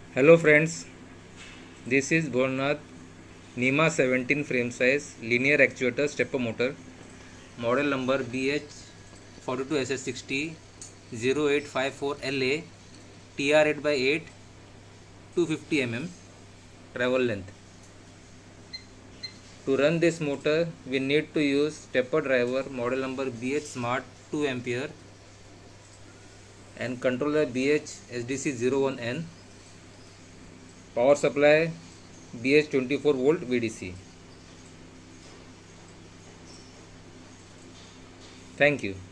Hello friends, this is Bholnath NEMA 17 frame size linear actuator stepper motor, model number BH42SS60 0854LA TR 8x8 250 mm travel length. To run this motor we need to use stepper driver model number BH Smart 2 ampere and controller BH SDC01N. Power supply BH 24 volt VDC. Thank you.